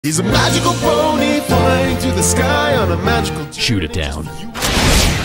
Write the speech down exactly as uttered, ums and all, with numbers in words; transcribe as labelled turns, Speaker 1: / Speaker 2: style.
Speaker 1: He's a magical pony flying through the sky on a magical...
Speaker 2: Shoot it down.